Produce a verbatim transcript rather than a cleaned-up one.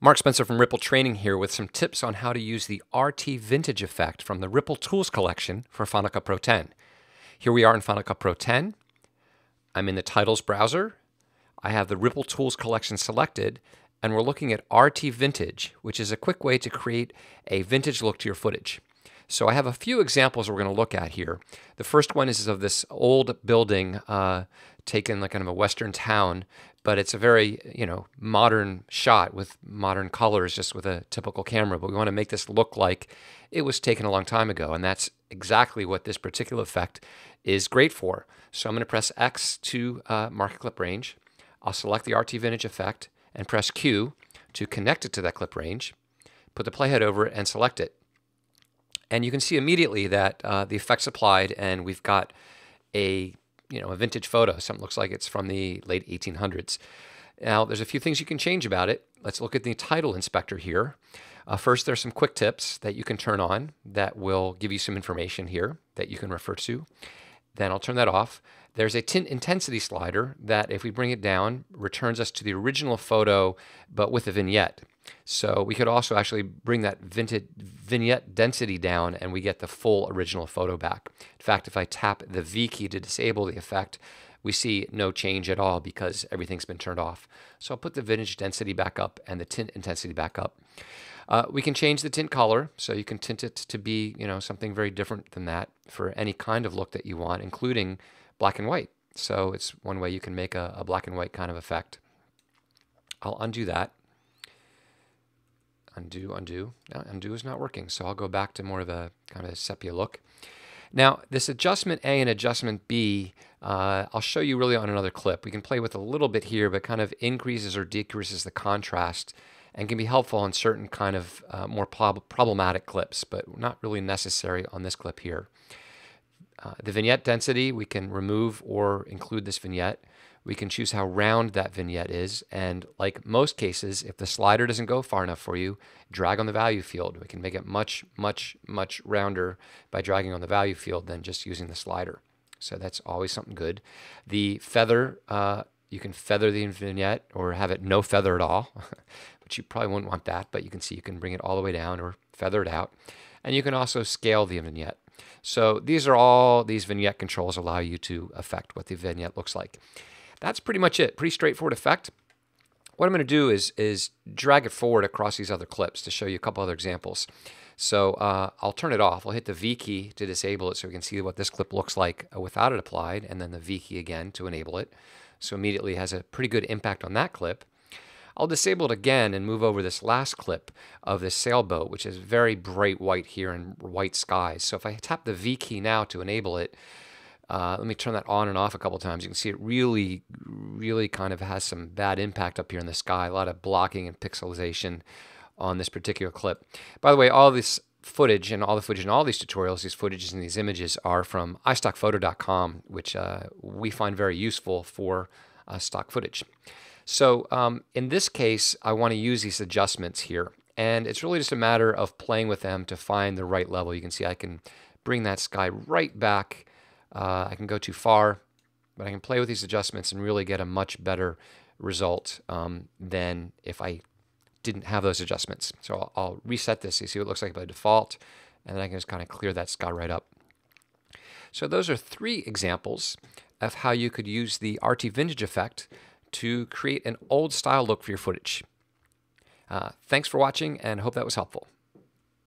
Mark Spencer from Ripple Training here with some tips on how to use the R T Vintage effect from the Ripple Tools collection for Final Cut Pro ten. Here we are in Final Cut Pro ten. I'm in the Titles browser. I have the Ripple Tools collection selected, and we're looking at R T Vintage, which is a quick way to create a vintage look to your footage. So I have a few examples we're going to look at here. The first one is of this old building uh, taken like kind of a western town, but it's a very, you know, modern shot with modern colors, just with a typical camera. But we want to make this look like it was taken a long time ago, and that's exactly what this particular effect is great for. So I'm going to press X to uh, mark a clip range. I'll select the R T Vintage effect and press Q to connect it to that clip range. Put the playhead over it and select it. And you can see immediately that uh, the effect's applied, and we've got a you know a vintage photo. Something looks like it's from the late eighteen hundreds. Now, there's a few things you can change about it. Let's look at the title inspector here. Uh, first, there's some quick tips that you can turn on that will give you some information here that you can refer to. Then I'll turn that off. There's a tint intensity slider that, if we bring it down, returns us to the original photo, but with a vignette. So we could also actually bring that vintage vignette density down, and we get the full original photo back. In fact, if I tap the V key to disable the effect, we see no change at all because everything's been turned off. So I'll put the vintage density back up and the tint intensity back up. Uh, we can change the tint color, so you can tint it to be, you know, something very different than that for any kind of look that you want, including black and white. So it's one way you can make a, a black and white kind of effect. I'll undo that. Undo, undo. No, undo is not working, so I'll go back to more of a kind of a sepia look. Now, this adjustment A and adjustment B, uh, I'll show you really on another clip. We can play with a little bit here, but kind of increases or decreases the contrast and can be helpful on certain kind of uh, more prob problematic clips, but not really necessary on this clip here. Uh, the vignette density, we can remove or include this vignette. We can choose how round that vignette is, and like most cases, if the slider doesn't go far enough for you, drag on the value field. We can make it much, much, much rounder by dragging on the value field than just using the slider. So that's always something good. The feather, uh, you can feather the vignette or have it no feather at all, which you probably wouldn't want that, but you can see you can bring it all the way down or feather it out. And you can also scale the vignette. So these are all, these vignette controls allow you to affect what the vignette looks like. That's pretty much it. Pretty straightforward effect. What I'm going to do is, is drag it forward across these other clips to show you a couple other examples. So uh, I'll turn it off. I'll hit the V key to disable it so we can see what this clip looks like without it applied, and then the V key again to enable it. So immediately it has a pretty good impact on that clip. I'll disable it again and move over this last clip of this sailboat, which is very bright white here and white skies. So if I tap the V key now to enable it, Uh, let me turn that on and off a couple times. You can see it really, really kind of has some bad impact up here in the sky. A lot of blocking and pixelization on this particular clip. By the way, all this footage and all the footage in all these tutorials, these footages and these images are from i stock photo dot com, which uh, we find very useful for uh, stock footage. So um, in this case, I want to use these adjustments here. And it's really just a matter of playing with them to find the right level. You can see I can bring that sky right back. Uh, I can go too far, but I can play with these adjustments and really get a much better result um, than if I didn't have those adjustments. So I'll, I'll reset this. You see what it looks like by default, and then I can just kind of clear that sky right up. So those are three examples of how you could use the R T Vintage effect to create an old style look for your footage. Uh, thanks for watching, and hope that was helpful.